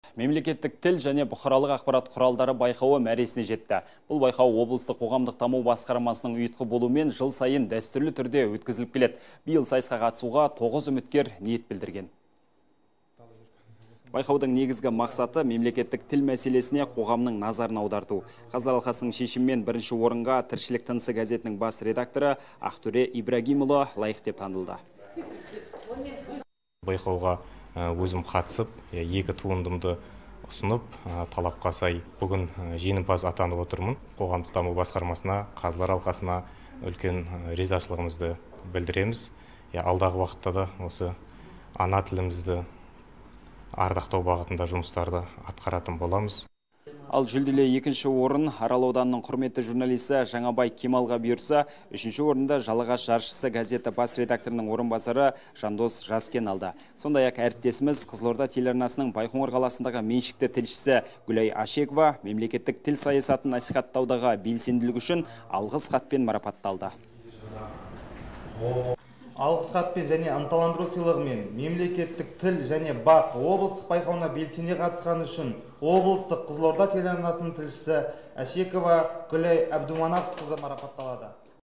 Мемлекеттік тіл және бұқаралық ақпарат құралдары байқауы мәресіне жетті. Бұл байқау облыстық қоғамдық даму басқармасының ұйытқы болуымен жыл сайын дәстүрлі түрде өткізіліп келеді. Биыл сайысқа қатысуға 9 үміткер ниет білдірген. Байқаудың негізгі мақсаты мемлекеттік тіл мәселесіне қоғамның назарын аударту. Қазылар алқасының шешімімен бірінші орынға Тіршілік тынысы газетінің бас редакторы Ақтөре Ибрагимұлы лайық деп танылды. Байқауға өзім қатысып, екі туындымды ұсынып, талапқа сай бүгін жеңімпаз атанып отырмын. Қоғамдық даму басқармасына, Қазылар алқасына үлкен ризашылығымызды білдіреміз. Алдағы уақытта да осы ана тілімізді ардақтау бағытында жұмыстарды атқаратын боламыз. Ал жүлделі екінші орын Арал ауданының құрметті журналисі Жаңабай Кемалға бұйырса, үшінші орында Жалағаш жаршысы газеті бас редакторының орынбасары Жандос Жаскен алды. Сондай-ақ әріптесіміз Қызылорда телеарнасының Байқоңыр қаласындағы меншікті тілшісі Гүлай Ашекова мемлекеттік тіл саясатын насихаттаудағы белсенділігі үшін алғыс хатпен марапатталды. Алғыс хатпен және ынталандыру сыйлығымен мемлекеттік тіл және бақ облыстық байқауына белсене қатысқаны үшін облыстық Қызылорда телеарнасының тілшісі Ашекова Гүлай Әбдуманапқызы марапатталады.